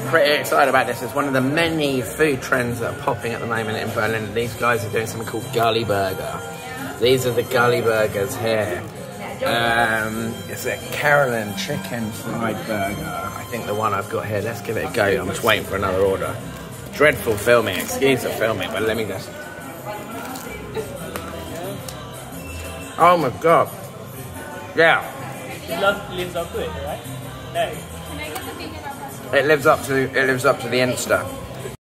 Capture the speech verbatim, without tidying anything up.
pretty excited about this. It's one of the many food trends that are popping at the moment in Berlin. These guys are doing something called GULLY burger. These are the GULLY burgers here. Um, it's a Carolyn chicken fried burger. I think the one I've got here. Let's give it a go. I'm just waiting for another order. Dreadful filming. Excuse the filming, but let me just... Oh my god. Yeah. It lives up to it, right? No. It lives up to it lives up to the Insta.